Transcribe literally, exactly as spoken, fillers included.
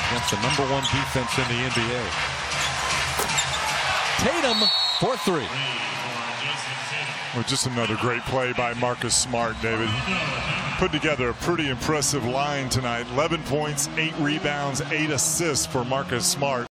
against the number one defense in the N B A. Tatum for three. Well, just another great play by Marcus Smart, David. Put together a pretty impressive line tonight. eleven points, eight rebounds, eight assists for Marcus Smart.